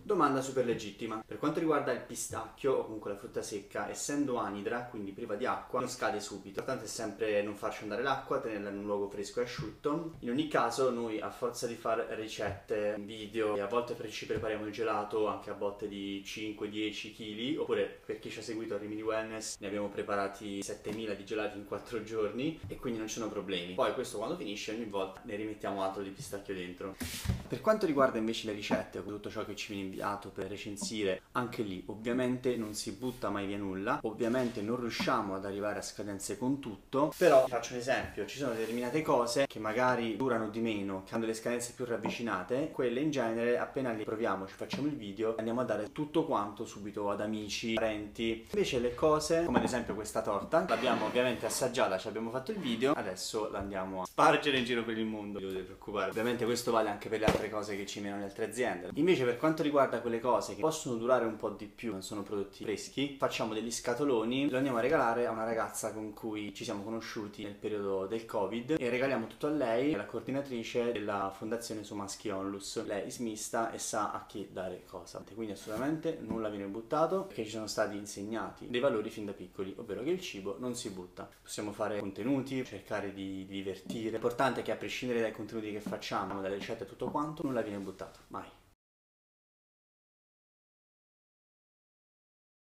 Domanda super legittima. Per quanto riguarda il pistacchio o comunque la frutta secca, essendo anidra, quindi priva di acqua, non scade subito. L'importante è sempre non farci andare l'acqua, tenerla in un luogo fresco e asciutto. In ogni caso noi, a forza di fare ricette, video, e a volte ci prepariamo il gelato anche a botte di 5-10 kg, oppure per chi ci ha seguito a Rimini Wellness ne abbiamo preparati 7000 di gelati in 4 giorni e quindi non ci sono problemi. Poi questo quando finisce ogni volta ne rimettiamo altro di pistacchio dentro. Per quanto riguarda invece le ricette, tutto ciò che ci viene inviato per recensire, anche lì ovviamente non si butta mai via nulla, ovviamente non riusciamo ad arrivare a scadenze con tutto, però faccio un esempio, ci sono determinate cose che magari durano di meno, che hanno delle scadenze più ravvicinate, quelle in genere appena le proviamo, ci facciamo il video, andiamo a dare tutto quanto subito ad amici, parenti. Invece le cose, come ad esempio questa torta, l'abbiamo ovviamente assaggiata, ci abbiamo fatto il video, adesso la andiamo a spargere in giro per il mondo, non dovete preoccupare. Ovviamente questo vale anche per le altre cose che ci menano le altre aziende. Invece per quanto riguarda quelle cose che possono durare un po' di più, non sono prodotti freschi, facciamo degli scatoloni, lo andiamo a regalare a una ragazza con cui ci siamo conosciuti nel periodo del Covid e regaliamo tutto a lei, la coordinatrice della fondazione Somaschi Onlus. Lei è smista e sa a chi dare cosa, quindi assolutamente nulla viene buttato, perché ci sono stati insegnati dei valori fin da piccoli, ovvero che il cibo non si butta. Possiamo fare contenuti, cercare di divertire. L'importante è che a prescindere dai contenuti che facciamo, dalle ricette e tutto quanto, nulla viene buttato, mai.